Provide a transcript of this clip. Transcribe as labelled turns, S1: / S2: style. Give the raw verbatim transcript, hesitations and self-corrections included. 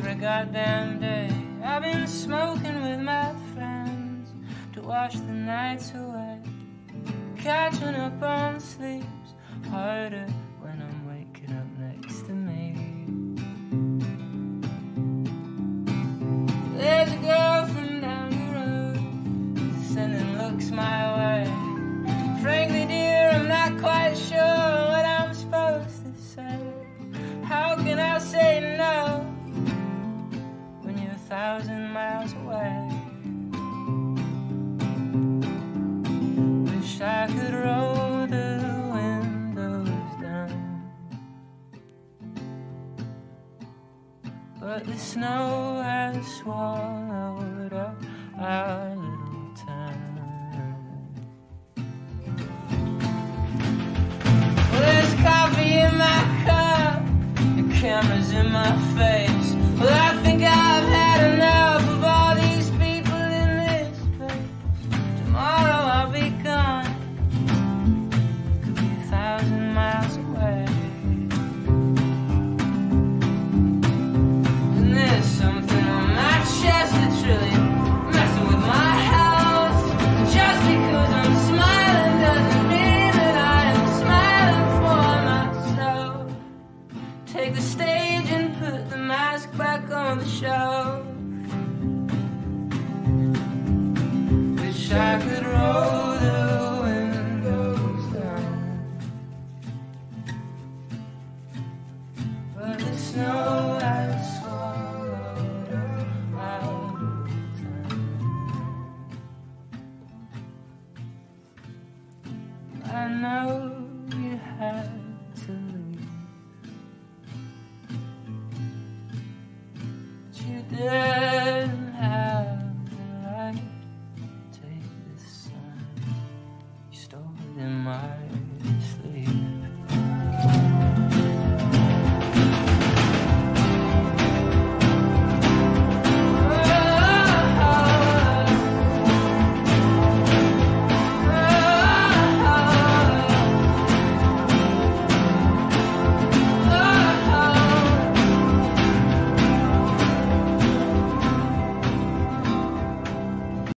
S1: every goddamn day. I've been smoking with my friends to wash the nights away. Catching up on sleep's harder when I'm waking up next to me. There's a girl from down the road sending looks my way. Frankly, dear, I'm not quite sure what I'm supposed to say. How can I say no when you're a thousand miles away? Wish I could roll the windows down, but the snow has swallowed up our little town. Well, there's coffee in my cup, the camera's in my face. Well, I think I've had enough of all these people in this place. Tomorrow I'll be gone, could be a thousand miles away. And there's something on my chest that's really messing with my health. Just because I'm smiling doesn't mean that I am smiling for myself. Take the stage and put the mask back on the shelf.